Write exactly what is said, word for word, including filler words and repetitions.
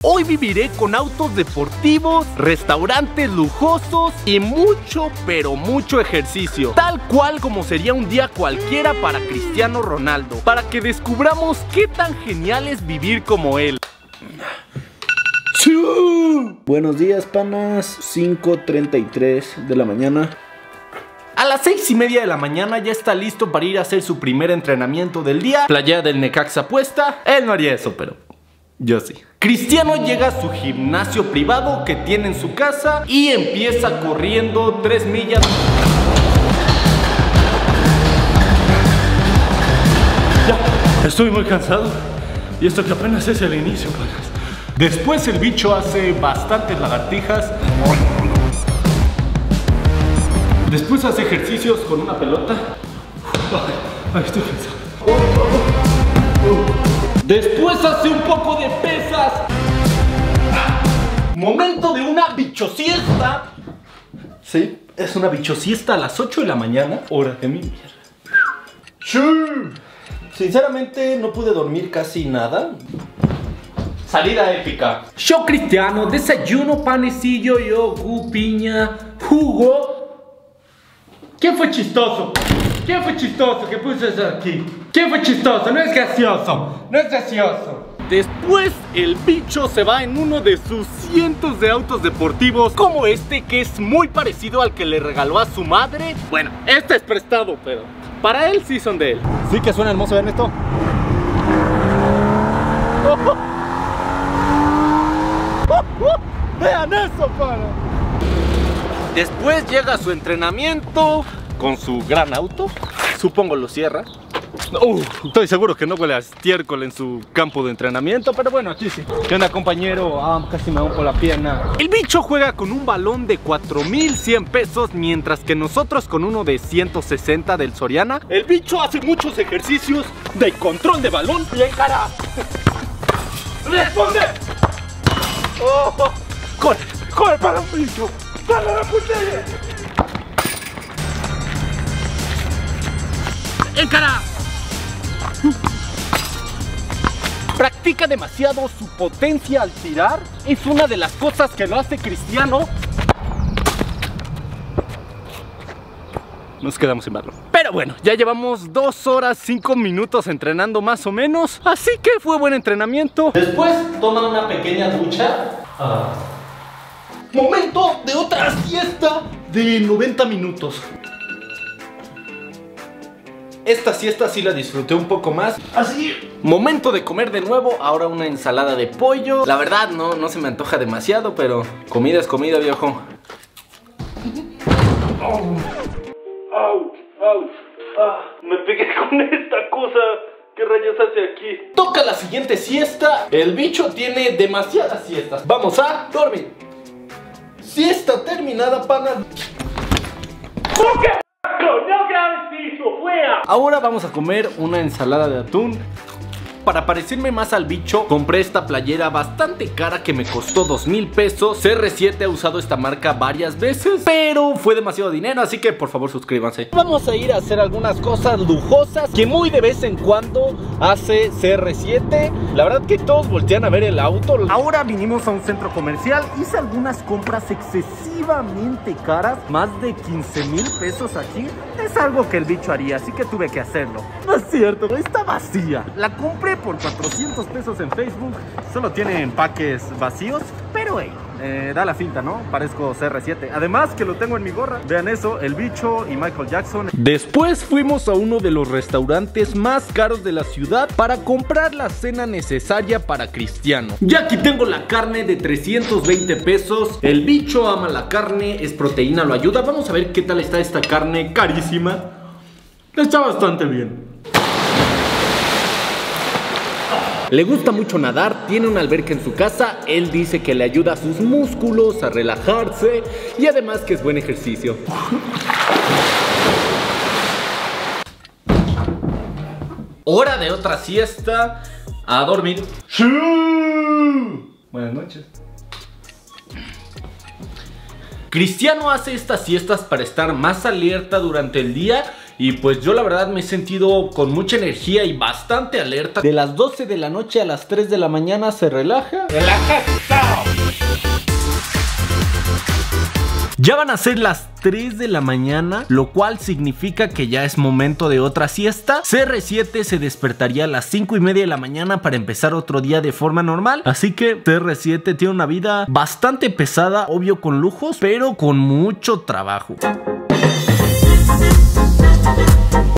Hoy viviré con autos deportivos, restaurantes lujosos y mucho, pero mucho ejercicio. Tal cual como sería un día cualquiera para Cristiano Ronaldo. Para que descubramos qué tan genial es vivir como él. Buenos días, panas. cinco treinta y tres de la mañana. A las seis y media de la mañana ya está listo para ir a hacer su primer entrenamiento del día. Playera del Necaxa puesta. Él no haría eso, pero yo sí. Cristiano llega a su gimnasio privado que tiene en su casa y empieza corriendo tres millas. Ya, estoy muy cansado. Y esto que apenas es el inicio, panas. Después el bicho hace bastantes lagartijas. Después hace ejercicios con una pelota. Ay, ay, estoy cansado. Después hace un poco de pesas. Momento de una bichosiesta. Sí, es una bichosiesta a las ocho de la mañana. Hora de mi mierda. Sinceramente no pude dormir casi nada. Salida épica. Yo Cristiano, desayuno, panecillo, yogur, piña, jugo. ¿Quién fue chistoso? ¿Quién fue chistoso que puso eso aquí? ¿Quién fue chistoso? No es gracioso. No es gracioso. Después el bicho se va en uno de sus cientos de autos deportivos, como este que es muy parecido al que le regaló a su madre. Bueno, este es prestado, pero para él sí son de él. Sí que suena hermoso, ¿ven esto? Oh, oh. Oh, oh. Vean eso, pana. Después llega a su entrenamiento con su gran auto. Supongo lo cierra. Uh, estoy seguro que no huele a estiércol en su campo de entrenamiento, pero bueno, aquí sí. ¿Qué onda, compañero? Ah, casi me rompo la pierna. El bicho juega con un balón de cuatro mil cien pesos, mientras que nosotros con uno de ciento sesenta del Soriana. El bicho hace muchos ejercicios de control de balón y encara. ¡Responde! Oh, oh. ¡Corre! ¡Corre para un bicho! ¡Dale la puntilla! ¡Encara! Practica demasiado su potencia al tirar. Es una de las cosas que lo hace Cristiano. Nos quedamos sin verlo. Pero bueno, ya llevamos dos horas, cinco minutos entrenando más o menos. Así que fue buen entrenamiento. Después toma una pequeña ducha. Ah. Momento de otra siesta de noventa minutos. Esta siesta sí la disfruté un poco más. Así. Momento de comer de nuevo. Ahora una ensalada de pollo. La verdad no, no se me antoja demasiado, pero comida es comida, viejo. Oh. Au, au. Ah, me pegué con esta cosa. ¿Qué rayos hace aquí? Toca la siguiente siesta. El bicho tiene demasiadas siestas. Vamos a dormir. Siesta terminada, pana. ¿Por qué? ¡No grabes eso! ¡Fuera! Ahora vamos a comer una ensalada de atún. Para parecerme más al bicho, compré esta playera bastante cara que me costó dos mil pesos. C R siete ha usado esta marca varias veces, pero fue demasiado dinero, así que por favor suscríbanse. Vamos a ir a hacer algunas cosas lujosas que muy de vez en cuando hace C R siete. La verdad que todos voltean a ver el auto. Ahora vinimos a un centro comercial. Hice algunas compras excesivamente caras. Más de quince mil pesos aquí. Es algo que el bicho haría, así que tuve que hacerlo. No es cierto, está vacía. La compré por cuatrocientos pesos en Facebook. Solo tiene empaques vacíos, pero hey, eh, da la finta, ¿no? Parezco C R siete. Además que lo tengo en mi gorra. Vean eso, el bicho y Michael Jackson. Después fuimos a uno de los restaurantes más caros de la ciudad para comprar la cena necesaria para Cristiano. Ya aquí tengo la carne de trescientos veinte pesos. El bicho ama la carne, es proteína, lo ayuda. Vamos a ver qué tal está esta carne carísima. Está bastante bien. Le gusta mucho nadar, tiene una alberca en su casa. Él dice que le ayuda a sus músculos a relajarse y además que es buen ejercicio. Hora de otra siesta. A dormir. Buenas noches. Cristiano hace estas siestas para estar más alerta durante el día Y pues yo la verdad me he sentido con mucha energía y bastante alerta. De las doce de la noche a las tres de la mañana se relaja. Relaja. Ya van a ser las tres de la mañana, lo cual significa que ya es momento de otra siesta. C R siete se despertaría a las cinco y media de la mañana para empezar otro día de forma normal. Así que C R siete tiene una vida bastante pesada, obvio con lujos, pero con mucho trabajo.